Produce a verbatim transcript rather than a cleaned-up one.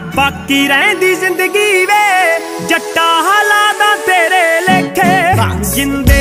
बाकी रहंदी जिंदगी वे जट्टा हालात तेरे लेखे जिंदे